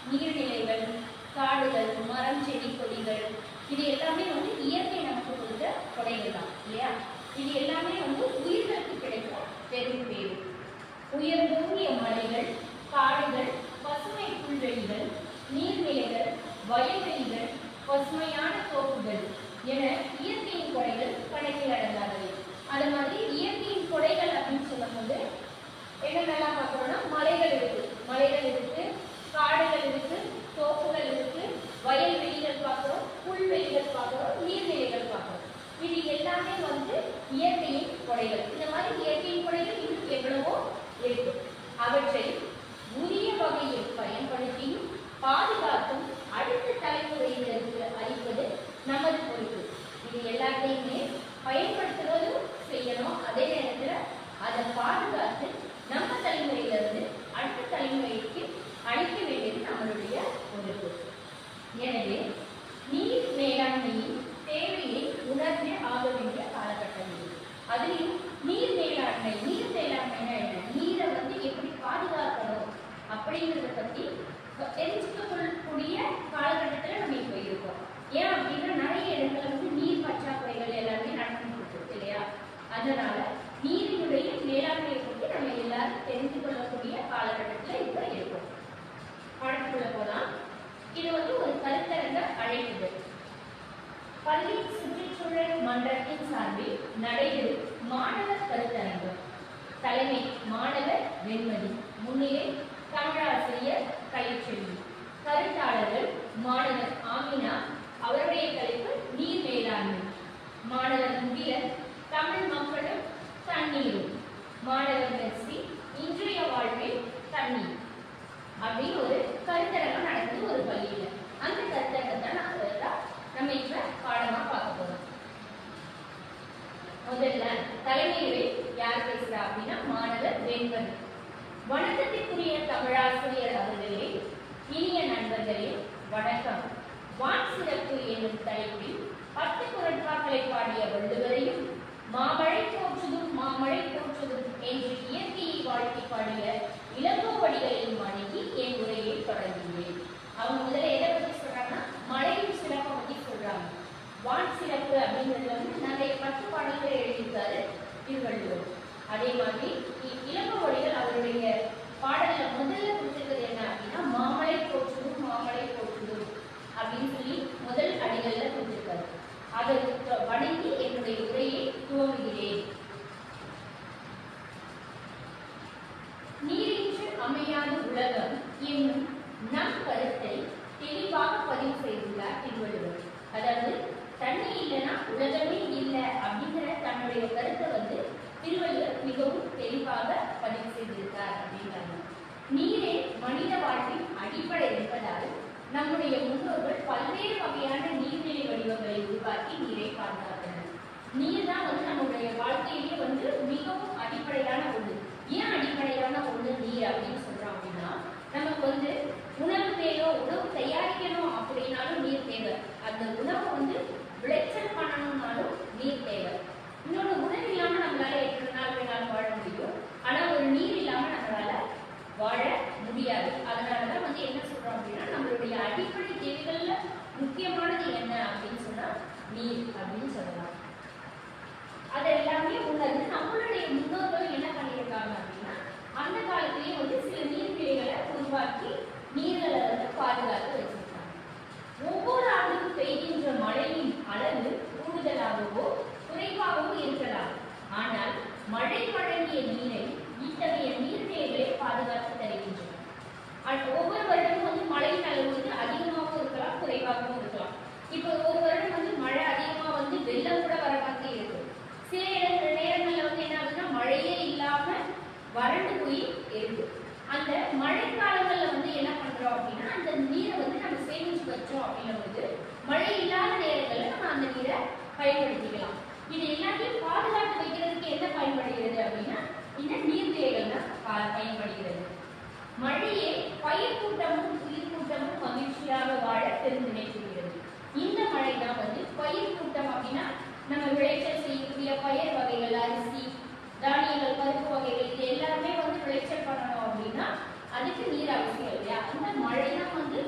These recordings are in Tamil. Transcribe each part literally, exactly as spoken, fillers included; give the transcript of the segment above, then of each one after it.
நீர்நிலைகள், காடுகள், மரம், செடி, கொடிகள், இது எல்லாமே வந்து இயற்கை நமக்கு கொடுத்த கொடைகள் தான் இல்லையா? இது எல்லாமே வந்து உயிர்களுக்கு கிடைக்கும் பெரும் பேரு. உயர்ந்தூங்கிய மலைகள், காடுகள், பசுமை புல்வெளிகள், நீர்நிலைகள், வயல்வெளிகள், பசுமையான தோப்புகள் என இயற்கையின் கொடைகள் கணக்கில் அடங்காதவை. அது மாதிரி இயற்கையின் கொடைகள் அப்படின்னு சொல்லும்போது என்னென்னலாம் பார்க்கறோம்னா, மலைகள் இருக்கு, மலைகள் இருக்கு, காடுகள் இருக்கு, தோப்புகள் இருக்கு, வயல்வெளிகள் பார்க்கிறோம், புல்வெளிகள் பார்க்கிறோம், நீர்நிலைகள் பார்க்கிறோம். இது எல்லாமே வந்து இயற்கையின் கொடைகள். இந்த மாதிரி இயற்கையின் கொடைகள் இன்னும் எவ்வளவோ இருக்கு. அவற்றை உரிய வகையில் பயன்படுத்தியும் பாதுகாத்தும் அடுத்த தலைமுறையினருக்கு அளிப்பது நமது பொறுப்பு. இது எல்லாத்தையுமே பயன்படுத்துவதும் செய்யணும், அதே நேரத்தில் அதை பாதுகாத்து நம்ம தலைமுறையிலிருந்து அடுத்த தலைமுறைக்கு அளிக்க வேண்டியது நம்மளுடைய பொறுப்பு. எனவே நீர் மேலாண்மையின் தேவையை உணர்ந்தே ஆக வேண்டிய காலகட்டம் இது. அதுலேயும் நீர் மேலாண்மை, நீர் மேலாண்மைனா என்ன, நீரை வந்து எப்படி பாதுகாக்கணும் அப்படிங்கிறத பற்றி தெரிஞ்சுக்கக்கூடிய காலகட்டத்தில் நம்ம இப்போ இருக்கோம். ஏன் அப்படின்னா நிறைய இடத்துல வந்து நீர் பற்றாக்குறைகள் எல்லாமே நடந்துட்டு இருக்கு இல்லையா? அதனால நீரினுடைய மேலாண்மையை பற்றி நம்ம எல்லாரும் தெரிந்து கொள்ளக்கூடிய காலகட்டத்தில் இப்போ இருக்கோம். பாடத்துக்குள்ள போலாம். இது வந்து ஒரு கருத்தரங்க அழைப்புகள். பள்ளி சுற்றுச்சூழல் மன்றத்தின் சார்பில் நடைபெறும் மாணவர் கருத்தரங்கம். தலைமை மாணவர் வெண்மதி, முன்னிலை தமிழாசிரியர் கலைச்செல்வி, கருத்தாளர்கள் மாணவர் ஆமினா, அவருடைய தலைப்பு நீர் மேலாண்மை. மாணவர் முகிலன் தமிழ் மக்களும் தண்ணீரும், மாணவர் மெர்சி இன்றைய வாழ்வில் தண்ணீர் அப்படின்னு ஒரு கருத்தரங்கம் நடக்குது ஒரு பள்ளியில. அந்த கருத்தரங்கத்தை நம்ம இப்ப பாடமா பார்க்க போறோம். முதல்ல தலைமையுரை யார் பேசுறா அப்படின்னா மாணவர் வெண்மதி. வணக்கத்திற்குரிய தமிழாசிரியர் அவர்களே, இனிய நண்பர்களே, வணக்கம். வான் சிறப்பு என்னும் தலைப்பில் பத்து குறட்பாக்களை பாடிய வள்ளுவரையும் மாமழை போற்றுதும் மாமழை போற்றுதும் என்று இயற்கையை வாழ்த்தி பாடிய இளங்கோவடிகளையும் வணங்கி என் உரையை தொடங்கினேன். அவங்க முதல்ல எதை பற்றி சொல்றாங்கன்னா மழையின் சிறப்பை பற்றி சொல்றாங்க. வான் சிறப்பு அப்படிங்கிறது வந்து நிறைய பத்து பாடல்கள் எழுதியிருக்காரு திருவள்ளுவர். அதே மாதிரி இளங்கோவடிகள் அவருடைய பாடல்ல முதல்ல கொடுத்திருக்கிறது என்ன அப்படின்னா மாமழை போற்றுதும் மாமழை போற்றுதும் அப்படின்னு சொல்லி முதல் அடிகள்ல கொடுத்திருக்காரு. அதை வணங்கி என்னுடைய உரையை துவங்குகிறேன். நீரின்றி அமையாத உலகம் என்னும் நம் கருத்தை தெளிவாக பதிவு செய்துள்ளார் திருவள்ளுவர். அதாவது தண்ணி இல்லைன்னா உலகமே இல்லை அப்படிங்கிற தன்னுடைய கருத்தை வந்து திருவள்ளுவர் மிகவும் தெளிவாக பதிவு செய்திருக்கார் அப்படின்றாங்க. நீரே மனித வாழ்வின் அடிப்படை என்பதால் நம்முடைய முன்னோர்கள் பல்வேறு வகையான நீர்நிலை வடிவங்களை உருவாக்கி நீரை பாதுகாத்தனர். நீர் தான் வந்து நம்முடைய வாழ்க்கையிலேயே வந்து மிகவும் அடிப்படையான ஒன்று. ஏன் அடிப்படையான ஒன்று நீர் அப்படின்னு சொல்றோம் அப்படின்னா, நமக்கு வந்து உணவு தேவை, உணவு தயாரிக்கணும் அப்படின்னாலும் நீர் தேவை. அந்த உணவை வந்து விளைச்சல் பண்ணணும்னாலும் நீர் தேவை. இன்னொன்று, உணவு இல்லாம நம்மளால எட்டு நாள் வேணாலும் வாழ முடியும், ஆனா ஒரு நீர் இல்லாம நம்மளால வாழ முடியாது. அதனாலதான் வந்து என்ன சொல்றோம் அப்படின்னா நம்மளுடைய அடிப்படை தேவைகள்ல முக்கியமானது என்ன அப்படின்னு சொன்னா நீர் அப்படின்னு சொல்லலாம். அது எல்லாமே உணர்ந்து நம்மளுடைய முன்னோர்கள் என்ன பண்ணியிருக்காங்க அப்படின்னா அந்த காலத்திலேயே வந்து சில நீர்நிலைகளை உருவாக்கி நீர்களை வந்து பாதுகாத்து வச்சிருக்காங்க. ஒவ்வொரு ஆண்டும் பெய்கின்ற மழையின் அளவு கூடுதலாகவோ குறைவாகவோ இருக்கலாம். ஆனால் மழை வழங்கிய நீரை இத்தகைய நீர்நிலைகளை பாதுகாத்து தருகின்றன. ஒவ்வொரு வருடமும் வந்து மழையின் அளவு வந்து அதிகமாகவும் இருக்கலாம், குறைவாகவும் இருக்கலாம். இப்போ ஒரு வருடம் வந்து மழை அதிகமா வந்து வெள்ளம் கூட வர மாதிரி இருக்கு. சில இடங்கள் நேரங்கள்ல வந்து என்ன ஆகுதுன்னா மழையே இல்லாம வறண்டு போய் இருக்கு. அந்த மழைக்காலங்கள்ல வந்து என்ன பண்றோம் அப்படின்னா அந்த நீரை வந்து நம்ம சேமிச்சு வச்சோம் அப்படின்னும்போது மழை இல்லாத நேரங்கள்ல நம்ம அந்த நீரை பயன்படுத்திக்கலாம். இது எல்லாத்தையும் பாதுகாத்து வைக்கிறதுக்கு என்ன பயன்படுகிறது அப்படின்னா இந்த நீர்நிலைகள் தான் பயன்படுகிறது. மழையே பயிர் கூட்டமும் உயிர் கூட்டமும் மகிழ்ச்சியாக வாழ பெருந்திணை செய்கிறது. இந்த மழை தான் வந்து பயிர் கூட்டம் அப்படின்னா நம்ம விளைச்சல் செய்யக்கூடிய பயிர் வகைகள், அரிசி, தானியங்கள், பருப்பு வகைகள் இது எல்லாமே வந்து விளைச்சல் பண்ணணும் அப்படின்னா அதுக்கு நீர் அவசியம் இல்லையா? அந்த மழை தான் வந்து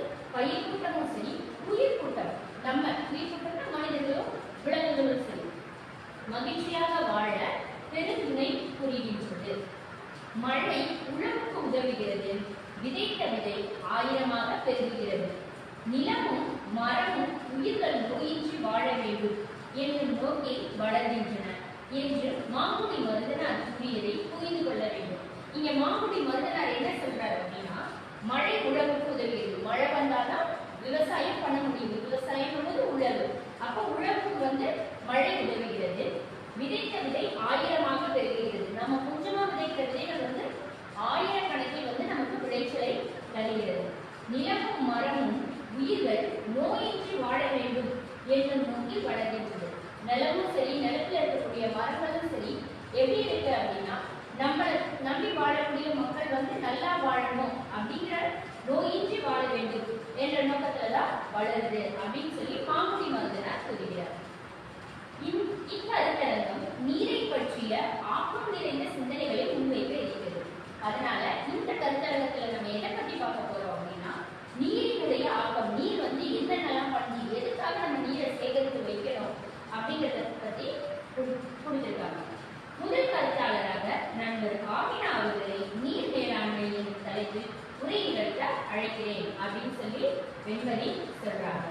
பெருகுகிறது. நிலமும் மரமும் உயிர்கள் நோயின்றி வாழ வேண்டும் என்னும் நோக்கில் வளர்கின்றன என்று மாங்குடி மருதனார் கூறியதை புரிந்து கொள்ள வேண்டும். இங்க மாங்குடி மருதனார் என்ன சொல்றாரு அப்படின்னா, மழை உழவுக்கு உதவுகிறது. மழை வந்தாதான் விவசாயம் பண்ண முடியுது. விவசாயம் என்பது உழவு. அப்ப உழவுக்கு வந்து மழை உதவுகிறது. விதைத்த விதை ஆயிரமாக பெருகுகிறது. நம்ம கொஞ்சமா விதைக்கிற விதைகள் வந்து ஆயிரக்கணக்கில் வந்து நமக்கு விளைச்சலை தருகிறது. நிலமும் மரமும் உயிர்கள் நோயின்றி வாழ வேண்டும் என்னும் நோக்கில் வளர்கின்றது. நிலமும் சரி, நிலத்தில் இருக்கக்கூடிய மரங்களும் சரி எப்படி இருக்கு அப்படின்னா, நம்ம நம்பி வாழக்கூடிய மக்கள் வந்து நல்லா வாழணும் அப்படிங்கிற, நோயின்றி வாழ வேண்டும் என்ற நோக்கத்துலதான் வளருது அப்படின்னு சொல்லி மாங்குடி மருதனார் சொல்கிறார். இக்கருத்தரங்கம் நீரை பற்றிய ஆக்கம் நிறைந்த சிந்தனைகளை முன்வைக்க இருக்கிறது. அதனால இந்த கருத்தரங்கத்துல நம்ம எதை பத்தி பார்க்க போறோம் அப்படின்னா, நீரினுடைய ஆக்கம், நீர் வந்து என்னென்னலாம் பண்ணி எதுக்காக நம்ம நீரை சேகரித்து வைக்கணும் அப்படிங்கிறத பத்தி கொடுத்திருக்காங்க. முதல் கருத்தாளராக நண்பர் ஆமினா அவர்களை நீர் மேலாண்மை என்ற தலைப்பில் உரை நிகழ்த்த அழைக்கிறேன் அப்படின்னு சொல்லி வெண்மதி சொல்றாங்க.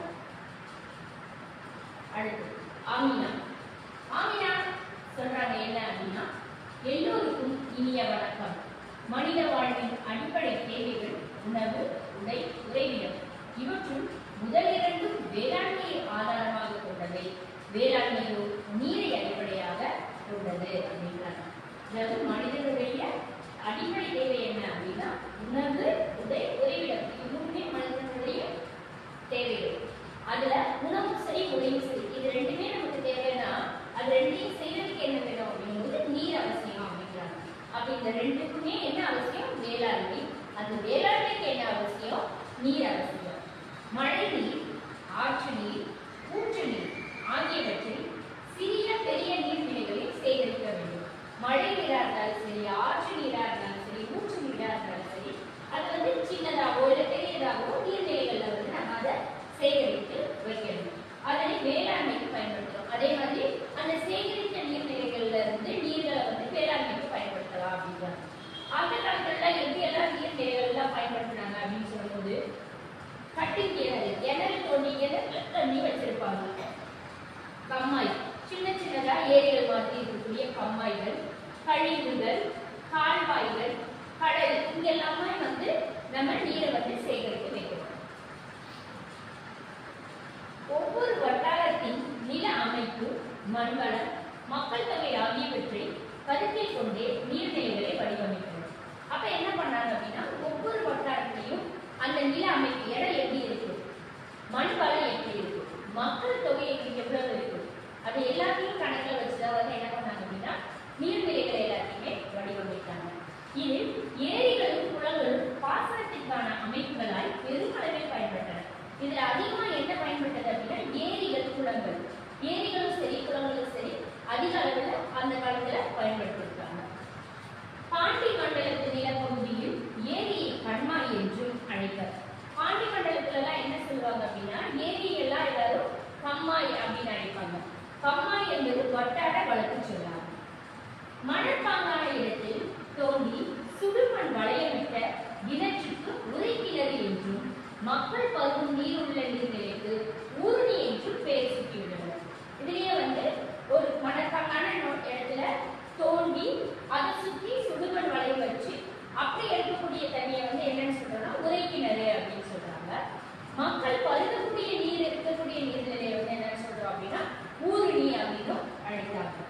அடுத்து ஆமினா ஆமினா சொல்றாங்க என்ன அப்படின்னா, எல்லோருக்கும் இனிய வணக்கம். மனித வாழ்வின் அடிப்படை தேவைகள் உணவு, உடை, உறைவிடம். இவற்றுள் முதல் இரண்டும் வேளாண்மையை ஆதாரமாக கொண்டவை. வேளாண்மையோ நீரை அடிப்படையாக கொண்டது அப்படின்றாங்க. அதாவது மனிதனுடைய அடிப்படை தேவை என்ன அப்படின்னா, உணவு, உடை, உறைவிடம். இதுவுமே மனிதனுடைய தேவைகள். அதுல உணவும் சரி, உடையும் சரி, இது ரெண்டுமே நமக்கு தேவைன்னா அது ரெண்டையும் செய்யறதுக்கு என்ன வேணும் அப்படிங்கும்போது நீர் அவசியம் அப்படிங்கிறாங்க. அப்ப இந்த ரெண்டுக்குமே என்ன அவசியம்? வேளாண்மை. அந்த வேளாண்மைக்கு என்ன அவசியம்? நீர் அவசியம். மழை நீர், ஆற்று நீர், ஊற்று நீர் ஆகியவற்றில் சிறிய பெரிய நீர்நிலைகளில் சேகரிக்க வேண்டும். மழை நீரா இருந்தாலும் சரி, ஆற்று நீரா இருந்தாலும் சரி, ஊற்று நீரா இருந்தாலும் சரி, அது வந்து சின்னதாகவோ இல்லை பெரியதாகவோ நீர்நிலைகள்ல வந்து நம்ம அதை சேகரித்து வைக்கணும். அதனை வேளாண்மைக்கு பயன்படுத்தணும். அதே மாதிரி அந்த சேகரித்த நீர்நிலைகள்ல இருந்து நீர்களை வந்து வேளாண்மைக்கு பயன்படுத்தலாம் அப்படின்றாங்க. அந்த காலத்துல எப்படி எல்லாம் நீர்நிலைகள் எல்லாம் பயன்படுத்தினாங்க அப்படின்னு சொல்லும்போது, கட்டி கிணறு, கிணறு தோண்டி கிணறு தண்ணி வச்சிருப்பாங்க. கம்மாய், சின்ன சின்னதா ஏரிகள் மாதிரி இருக்கக்கூடிய கம்மாய்கள், கழிவுகள், கால்வாய்கள், கடல், இங்கெல்லாமே வந்து நம்ம நீரை வந்து சேகரித்து வைக்கணும். ஒவ்வொரு வட்டாரத்தின் நில அமைப்பு, மண்வளம், மக்கள் தொகை ஆகியவற்றை கருத்தில் கொண்டே நீர்நிலைகளை வடிவமைக்கணும். அப்ப என்ன பண்ணாங்க அப்படின்னா, ஒவ்வொரு வட்டாரத்திலையும் அந்த நில அமைப்பு இடம் எப்படி இருக்கு, மண் வளம் எப்படி இருக்கு, மக்கள் தொகை எவ்வளவு இருக்கு, அது எல்லாத்தையும் கணக்கில் வச்சுதான் வந்து என்ன பண்ணாங்க அப்படின்னா நீர்நிலைகளை எல்லாத்தையுமே வடிவமைத்தாங்க. இது ஏரிகளும் குளங்களும் பாசனத்திற்கான அமைப்புகளாய் பெருமளவில் பயன்பட்டன. இதுல அதிகமா என்ன பயன்பட்டது அப்படின்னா ஏரிகள், குளங்கள். ஏரிகளும் சரி, குளங்களும் சரி அதிக அளவுல அந்த காலத்துல பயன்படுத்திருக்காங்க. பாண்டி மண்டலத்து நிலப்பகுதியில் ஏரியை கண்மாய் என்றும் அழைப்பர். பாண்டி மண்டலத்துல எல்லாம் என்ன சொல்லுவாங்க அப்படின்னா, ஏரியெல்லாம் எல்லாரும் கம்மாய் அப்படின்னு அழைப்பாங்க. கம்மாய் என்பது வட்டார வழக்கு சொல்லாங்க. மணற்பாங்கான இடத்தில் தோண்டி சுடுமண் வளையமிட்ட கிணற்றுக்கு உரைக்கிணறு என்றும், மக்கள் பருகும் நீர் உள்ள நீர்நிலைக்கு ஊர்ணி என்றும் பெயர் சூட்டியுள்ளனர். இதுலயே வந்து ஒரு மணற்பாங்கான இடத்துல தோண்டி அதை சுற்றி சுடுமண் வளையம் வச்சு அப்படி இருக்கக்கூடிய தண்ணியை வந்து என்னன்னு சொல்றோம்னா உரைக்கிணறு அப்படின்னு சொல்றாங்க. மக்கள் பருகக்கூடிய நீர் இருக்கக்கூடிய நீர்நிலையை வந்து என்னன்னு சொல்றோம் அப்படின்னா ஊருணி அப்படின்னு அழைத்தாங்க.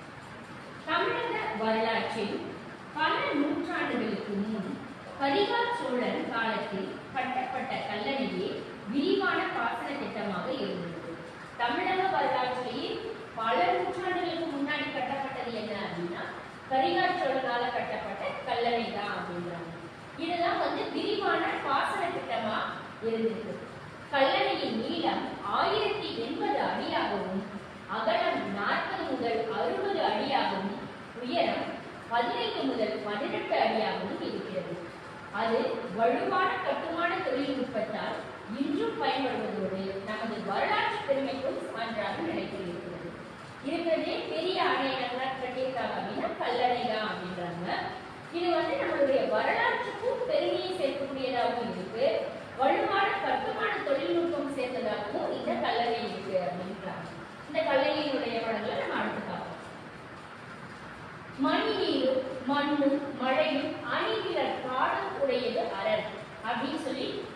தமிழக வரலாற்றில் பல நூற்றாண்டுகளுக்கு முன் கரிகால் சோழன் காலத்தில் கட்டப்பட்ட கல்லணையே விரிவான பாசன திட்டமாக இருந்தது. தமிழக வரலாற்றிலேயே பல நூற்றாண்டுகளுக்கு முன்னாடி கட்டப்பட்டது என்ன அப்படின்னா கரிகால் சோழனால கட்டப்பட்ட கல்லணை தான் அப்படின்றாங்க. இதெல்லாம் வந்து விரிவான பாசன திட்டமா இருந்தது. கல்லணையின் நீளம் ஆயிரத்தி எண்பது அடியாகவும், அகலம் நாற்பது முதல் அறுபது அடியாகவும், உயரம் பதினைந்து முதல் பதினெட்டு அடியாகவும் இருக்கிறது. அது வலுவான கட்டுமான தொழில்நுட்பத்தால் இன்றும் பயன்படுவதோடு நமது வரலாற்று பெருமைக்கும் சான்றாக நினைத்திருக்கிறது. இருக்கிறதே பெரிய அணை கட்டியிருக்காங்க அப்படின்னா கல்லணை தான் அப்படின்றாங்க. இது வந்து நம்மளுடைய வரலாற்றுக்கும் பெருமையை சேர்க்கக்கூடியதாகவும் இருக்கு, வலுவான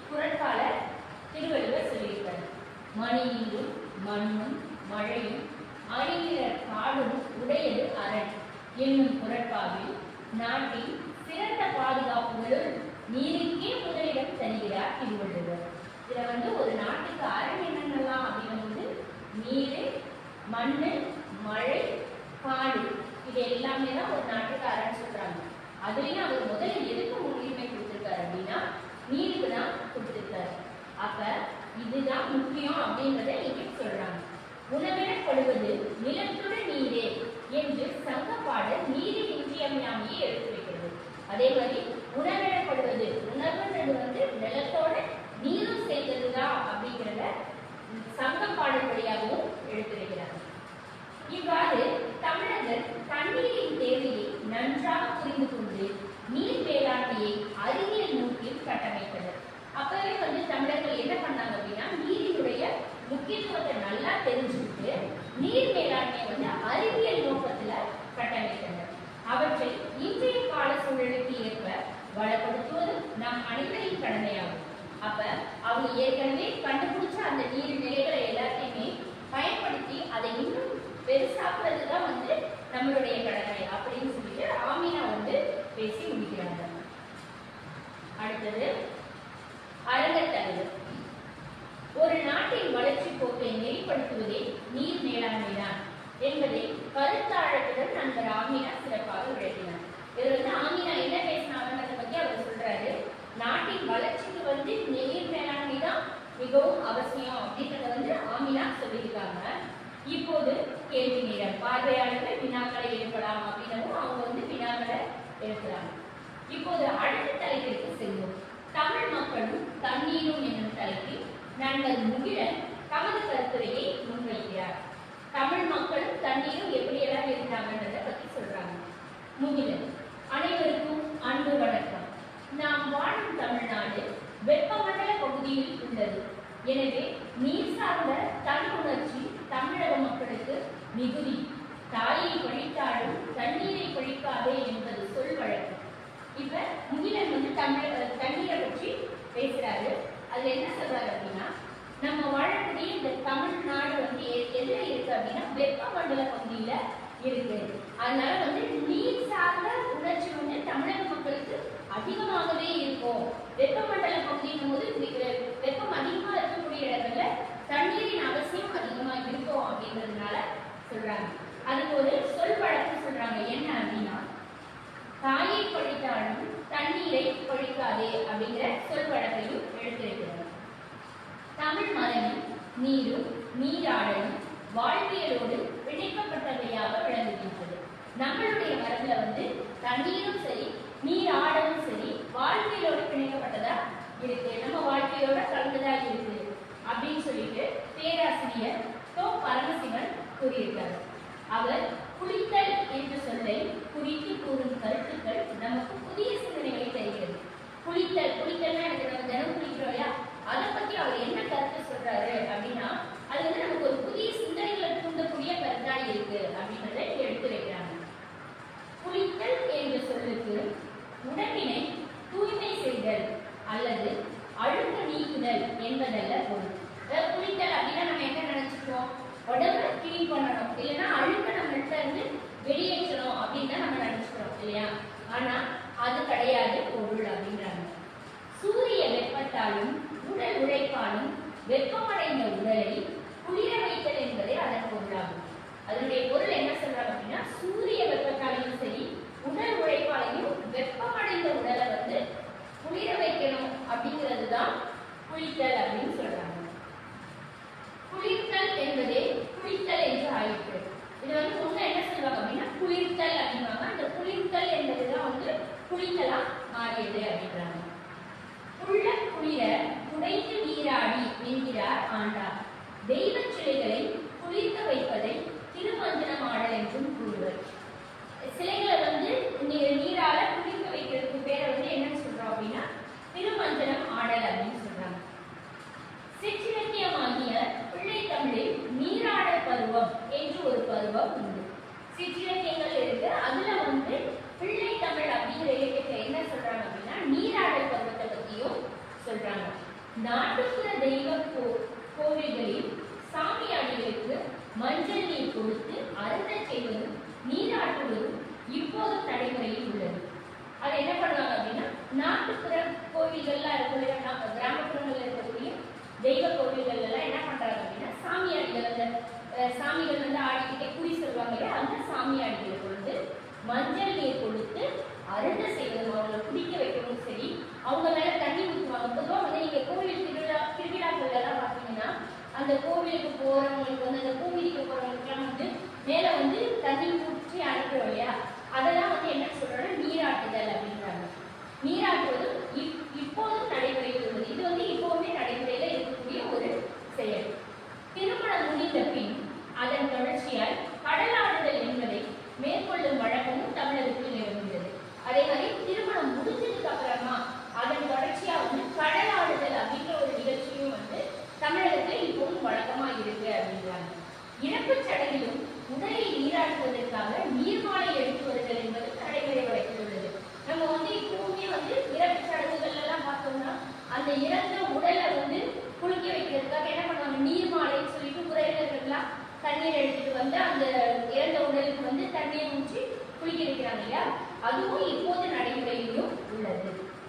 குறட்பால திருவள்ளுவர் சொல்லியிருக்காரு. மணியும் மண்ணும் மழையும் அணிகிற காடும் உடையது அரண் என்னும் குறட்பாவில் நாட்டின் சிறந்த பாதுகாப்புகளுள் நீருக்கே முதலிடம் தருகிறார் திருவள்ளுவர். இதுல வந்து ஒரு நாட்டுக்கு அரண் என்னென்னலாம் அப்படின்னு வந்து நீர், மண்ணு, மழை, காடு, இது எல்லாமே தான் ஒரு நாட்டுக்கு அரண் சொல்றாங்க. அதுலயும் அவர் முதல்ல எதுக்கு முன்னுரிமை கொடுத்திருக்காரு அப்படின்னா நீருக்கு தான் கொடுத்திருக்காரு. அப்ப இதுதான் முக்கியம் அப்படின்றத இங்க சொல்றாங்க. உணவிடப்படுவது நிலத்துடன் நீரே என்று சங்கப்பாடல் நீரின் இன்றியமையாமையை எடுத்து வைக்கிறது. அதே மாதிரி உணவிடப்படுவது உணவுன்றது வந்து நிலத்தோட நீரும் சேர்ந்ததுதான் அப்படிங்கிறத சங்கப்பாடல் வழியாகவும் எடுத்து வைக்கிறாங்க. இவ்வாறு தமிழர்கள் தண்ணீரின் தேவையை நன்றாக புரிந்து கொண்டு நீர் மேலாண்மையை அறிவியல் நோக்கில் கட்டமைத்தனர். அப்பவே வந்து தமிழர்கள் என்ன பண்ணாங்க அப்படின்னா நீரினுடைய முக்கியத்துவத்தை நல்லா தெரிஞ்சுக்கிட்டு நீர் மேலாண்மையை வந்து அறிவியல் நோக்கத்துல கட்டமைத்தனர். அவற்றை இன்றைய கால சூழலுக்கு ஏற்ப வளப்படுத்துவது நம் அனைவரின் கடமையாகும். அப்ப அவங்க ஏற்கனவே கண்டுபிடிச்ச அந்த நீர் நிலைகளை எல்லாத்தையுமே பயன்படுத்தி அதை இன்னும் பெருசாக்குறதுதான் வந்து நம்மளுடைய கடமை அப்படின்னு சொல்லிட்டு ஆமினா வந்து பேசி முடிக்கிறாங்க. அடுத்தது அரங்கத்தலைவர். ஒரு நாட்டின் வளர்ச்சி போக்கை நெறிப்படுத்துவதே நீர் மேலாண்மைதான் என்பதை கருத்தாழத்துடன் நண்பர் ஆமினா சிறப்பாக விளக்கினார். இவர் வந்து ஆமினா என்ன பேசினாங்கன்றத பத்தி அவர் சொல்றாரு. நாட்டின் வளர்ச்சிக்கு வந்து நீர் மேலாண்மை தான் மிகவும் அவசியம் அப்படின்றத வந்து ஆமினா சொல்லியிருக்காங்க. இப்போது கேள்வி நேரம். பார்வையாளர்கள் வினாக்களை எழுப்பலாம் அப்படின்னவும் அவங்க வந்து வினாக்களை எழுப்புறாங்க. இப்போது அடுத்த தலைப்பிற்கு செல்வோம். தமிழ் மக்களும் தண்ணீரும் என்னும் தலைப்பில் நண்பர் முகிலன் தமது கருத்துரையை முன்வைக்கிறார். தமிழ் மக்களும் தண்ணீரும் எப்படி எல்லாம் இருந்தாங்கன்றத பத்தி சொல்றாங்க. முகிலன்: அனைவருக்கும் அன்பு வணக்கம். நாம் வாழும் தமிழ்நாடு வெப்பமண்டல பகுதியில் உள்ளது. எனவே நீர் சார்ந்த தன் உணர்ச்சி தமிழக மக்களுக்கு மிகுதி. தாயை பழித்தாலும் தண்ணீரை பழிக்காதே என்பது சொல் வழக்கு. இப்ப முகிலன் வந்து தமிழக தண்ணீரை பற்றி பேசுறாரு. அதுல என்ன சொல்றாரு அப்படின்னா, நம்ம வாழக்கூடிய இந்த தமிழ்நாடு வந்து எதுல இருக்கு அப்படின்னா வெப்பமண்டல பகுதியில இருக்கு. அதனால வந்து நீர் சார்ந்த உணர்ச்சி வந்து தமிழக மக்களுக்கு அதிகமாகவே இருக்கும். வெப்பமண்டல பகுதியின் போது வெப்பம் அதிகமா இருக்கக்கூடிய இடங்கள்ல தண்ணீரின் அவசியம் அதிகமா இருக்கும் அப்படின்றதுனால சொல்றாங்க. அதுக்கு ஒரு சொல் வழக்கு சொல்றாங்க. என்ன அப்படின்னா, தாயை பழித்தாலும் தண்ணீரை பழிக்காதே அப்படிங்கிற சொல் வழக்கையும் எடுத்திருக்கிறது. தமிழ் மரபில் நீரும் நீராடலும் வாழ்வியலோடு பிணைக்கப்பட்டவையாக விளங்குகின்றது. நம்மளுடைய மரபுல வந்து தண்ணீரும் சரி நீராடலும் சரி வாழ்வியலோடு பிணைக்கப்பட்டதா இருக்கு, நம்ம வாழ்க்கையோட கலந்துதா இருக்கு அப்படின்னு சொல்லிட்டு பேராசிரியர் தோ பரமசிவன் கூறியிருக்காரு. அவர் குளித்தல் என்ற சொல்லை குறித்து கூறும் கருத்துக்கள் நமக்கு புதிய சிந்தனைகளை தருகிறது. குளித்தல் குளித்தல்னா எனக்கு நம்ம தினம் குளிக்கிறோம் இல்லையா, அதை பத்தி அவர் என்ன கருத்து சொல்றாரு அப்படின்னா அது வந்து நமக்கு ஒரு புதிய சிந்தனைகளை தூண்டக்கூடிய கருத்தா இருக்கு அப்படின்றத எடுத்து வைக்கிறாங்க. குளித்தல் என்ற சொல்லுக்கு உடம்பினை தூய்மை செய்தல் அல்லது அழுக்கு நீக்குதல் என்பதல்ல பொருள். அதாவது குளித்தல் அப்படின்னா நம்ம என்ன நினைச்சுக்கிறோம், உடம்பை கிளீன் பண்ணணும், இல்லைன்னா அழுக்க நம்மள்கிட்ட இருந்து வெளியேற்றணும் அப்படின்னு தான் நம்ம நினைச்சுக்கிறோம் இல்லையா. ஆனா அது கிடையாது பொருள் அப்படின்றாங்க. சூரிய வெப்பத்தாலும் உடல் உழைப்பாலும் வெப்பமடைந்த உடலை குளிர வைத்தல் என்பதே அதன் பொருளாகும். அதனுடைய பொருள் என்ன சொல்றாங்க அப்படின்னா, சூரிய வெப்பத்தாலையும் சரி உடல் உழைப்பாலையும் வெப்பமடைந்த உடலை வந்து குளிர வைக்கணும் அப்படிங்கிறது தான் குளித்தல் அப்படின்னு சொல்றாங்க. குளிர்த்தல் என்பதே குளித்தல் என்று ஆயிற்று. இது வந்து முன்ன என்ன சொல்லுவாங்க அப்படின்னா குளிர்த்தல் அப்படின்வாங்க. அந்த குளிர்த்தல் என்பதுதான் வந்து குளித்தலா மாறியது அப்படின்றாங்க. குள்ள குளிர குடைந்து நீராடி என்கிறார் ஆண்டார். தெய்வ சிலைகளை குளிர்க்க வைப்பதை திருமஞ்சனம் ஆடல் என்றும் கூறுவர். சிலைகளை வந்து நீரால குளிர்க்க வைக்கிறதுக்கு பேரை வந்து என்னன்னு சொல்றோம் அப்படின்னா திருமஞ்சனம் ஆடல் அப்படின்னு சொல்றாங்க. சிற்றிலக்கியமாகிய பிள்ளை தமிழில் நீராடல் பருவம் என்று ஒரு பருவம் உண்டு. சிற்றிலக்கியங்கள் இருக்கு. அதுல வந்து பிள்ளை தமிழ் அப்படிங்கிற இலக்கியத்தை என்ன சொல்றாங்க அப்படின்னா நீராடல் பருவத்தை பத்தியும் சொல்றாங்க. நாட்டுப்புற தெய்வ கோவில்களில் சாமியாடிகளுக்கு மஞ்சள் நீர் கொடுத்து அருந்த செய்வதும் நீராட்டுவதும் இப்போதும் நடைமுறையில் உள்ளது. அதை என்ன பண்ணுவாங்க அப்படின்னா, நாட்டுப்புற கோவில்கள்லாம் இருக்கக்கூடிய கிராமப்புறங்கள்ல இருக்கக்கூடிய தெய்வ கோவில்கள் எல்லாம் என்ன பண்றாங்க அப்படின்னா, சாமியாடிகள் அந்த சாமிகள் வந்து ஆடிக்கிட்டே குறி சொல்லுவாங்க, அந்த சாமியாடிகளுக்கு வந்து மஞ்சள் நீர் கொடுத்து அருந்த செய்வதும் அவங்களை குடிக்க வைக்கவும் சரி, அவங்க மேல தண்ணி ஊற்றுவாங்க. பொதுவாக வந்து நீங்க கோவில் திருவிழா திருவிழாக்கள் எல்லாம் பார்த்தீங்கன்னா, அந்த கோவிலுக்கு போறவங்களுக்கு வந்து அந்த பூமிக்கு போறவங்களுக்குலாம் வந்து மேல வந்து தண்ணி ஊற்றி அனுப்புறோம் இல்லையா, அதெல்லாம் வந்து என்ன சொல்றோம்னா நீராட்டுதல் அப்படின்றாங்க. நீராட்டுவது இப்போதும் நடைமுறையில் உள்ளது. இது வந்து இப்போவுமே நடைமுறையில இருக்கக்கூடிய ஒரு செயல். திருமணம் முடிந்த பின் அதன் தொடர்ச்சியால் கடலாடுதல் என்பதை மேற்கொள்ளும் வழக்கமும் தமிழகத்தில் நிலவுகிறது. அதே மாதிரி திருமணம் முடிஞ்சதுக்கு அப்புறமா அதன் தொடர்ச்சியா வந்து கடலாடுதல் அப்படின்ற ஒரு நிகழ்ச்சியும் வந்து தமிழகத்தில் இப்போதும் வழக்கமா இருக்கு அப்படின்றாங்க. இறப்பு சடங்கிலும் உடலை நீராட்டுவதற்காக நீர்மாலை எடுத்து வருதல் என்பது நடைமுறை வழக்கில் உள்ளது. நம்ம வந்து இப்பவுமே வந்து இறப்பு சடங்குகள் எல்லாம் பார்த்தோம்னா அந்த இறந்த உடலை வந்து குளிக்க வைக்கிறதுக்காக என்ன பண்ணுவாங்க, நீர்மாலைன்னு சொல்லிட்டு உறவினர்கள்லாம் தண்ணீர் எடுத்துட்டு வந்து அந்த இறந்த உடலுக்கு வந்து தண்ணீர் ஊற்றி குளிக்க வைக்கிறாங்க இல்லையா, அதுவும் இப்போது நடைமுறையிலும் உள்ளது.